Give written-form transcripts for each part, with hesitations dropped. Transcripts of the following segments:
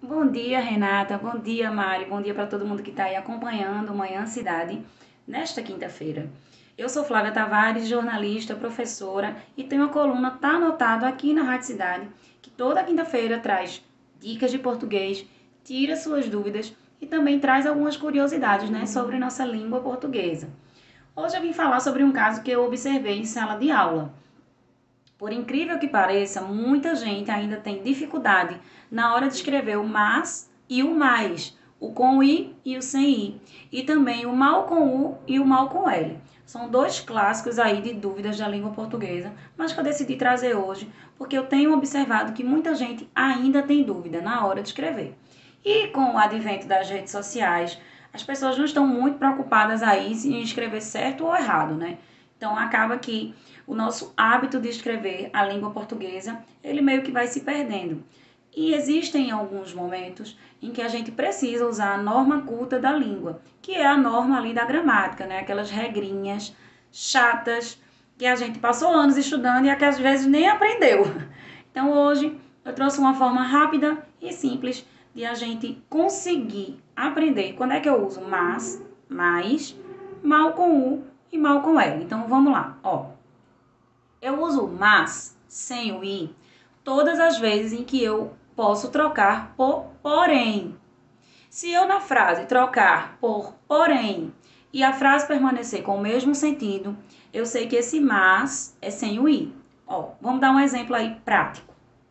Bom dia, Renata. Bom dia, Mari. Bom dia para todo mundo que está aí acompanhando o Manhã Cidade nesta quinta-feira. Eu sou Flávia Tavares, jornalista, professora e tenho uma coluna, tá anotado aqui na Rádio Cidade, que toda quinta-feira traz dicas de português, tira suas dúvidas e também traz algumas curiosidades, né, sobre nossa língua portuguesa. Hoje eu vim falar sobre um caso que eu observei em sala de aula. Por incrível que pareça, muita gente ainda tem dificuldade na hora de escrever o mas e o mais, o com i e o sem i, e também o mal com u e o mal com l. São dois clássicos aí de dúvidas da língua portuguesa, mas que eu decidi trazer hoje porque eu tenho observado que muita gente ainda tem dúvida na hora de escrever. E com o advento das redes sociais, as pessoas não estão muito preocupadas aí em escrever certo ou errado, né? Então acaba que o nosso hábito de escrever a língua portuguesa, ele meio que vai se perdendo. E existem alguns momentos em que a gente precisa usar a norma culta da língua, que é a norma ali da gramática, né? Aquelas regrinhas chatas que a gente passou anos estudando e que às vezes nem aprendeu. Então hoje eu trouxe uma forma rápida e simples de a gente conseguir aprender quando é que eu uso mas, mais, mal com u e mal com l. Então vamos lá, ó. Eu uso mas sem o i todas as vezes em que eu posso trocar por porém. Se eu na frase trocar por porém e a frase permanecer com o mesmo sentido, eu sei que esse mas é sem o i. Ó, vamos dar um exemplo aí prático.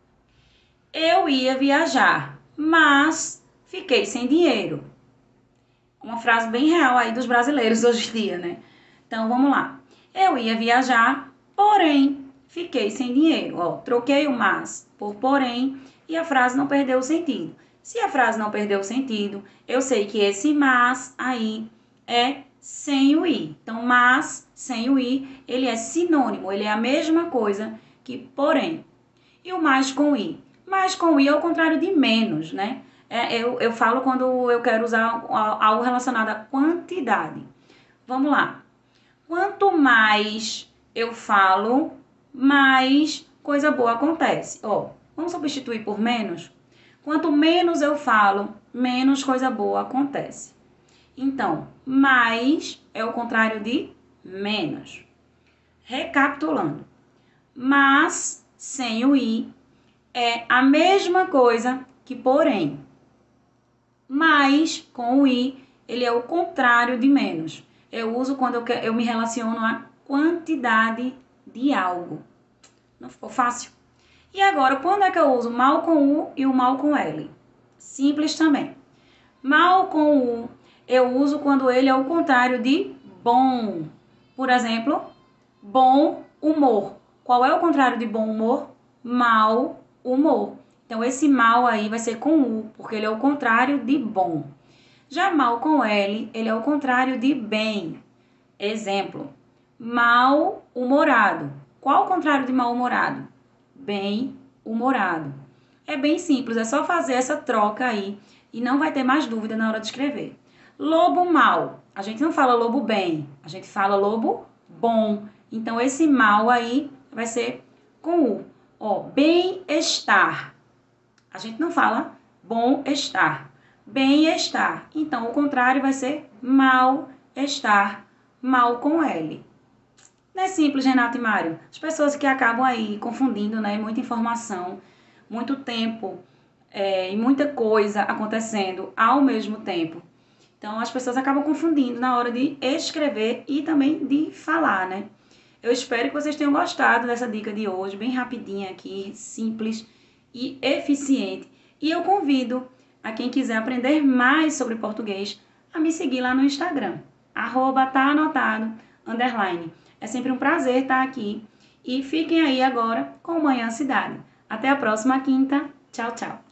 Eu ia viajar, mas fiquei sem dinheiro. Uma frase bem real aí dos brasileiros hoje em dia, né? Então vamos lá. Eu ia viajar, porém fiquei sem dinheiro. Ó, troquei o mas por porém e a frase não perdeu o sentido. Se a frase não perdeu o sentido, eu sei que esse mas aí é sem o i. Então, mas sem o i, ele é sinônimo, ele é a mesma coisa que porém. E o mais com i? Mais com i é o contrário de menos, né? Eu falo quando eu quero usar algo relacionado à quantidade. Vamos lá. Quanto mais eu falo, mais coisa boa acontece. Ó, vamos substituir por menos? Quanto menos eu falo, menos coisa boa acontece. Então, mais é o contrário de menos. Recapitulando. Mas, sem o i, é a mesma coisa que porém. Mais, com o i, ele é o contrário de menos. Eu uso quando eu me relaciono a quantidade de algo. Não ficou fácil? E agora, quando é que eu uso mal com u e o mal com l? Simples também. Mal com u eu uso quando ele é o contrário de bom. Por exemplo, bom humor. Qual é o contrário de bom humor? Mau humor. Então, esse mal aí vai ser com u, porque ele é o contrário de bom. Já mal com L, ele é o contrário de bem. Exemplo, mal-humorado. Qual o contrário de mal-humorado? Bem-humorado. É bem simples, é só fazer essa troca aí e não vai ter mais dúvida na hora de escrever. Lobo mal. A gente não fala lobo bem, a gente fala lobo bom. Então, esse mal aí vai ser com U. Ó, bem-estar. A gente não fala bom-estar. Bem-estar. Então, o contrário vai ser mal-estar, mal com L. Não é simples, Renato e Mário? As pessoas que acabam aí confundindo, né? Muita informação, muito tempo e muita coisa acontecendo ao mesmo tempo. Então, as pessoas acabam confundindo na hora de escrever e também de falar, né? Eu espero que vocês tenham gostado dessa dica de hoje, bem rapidinha aqui, simples e eficiente. E eu convido a quem quiser aprender mais sobre português a me seguir lá no Instagram, @taanotado_. É sempre um prazer estar aqui e fiquem aí agora com o Manhã Cidade. Até a próxima quinta. Tchau, tchau.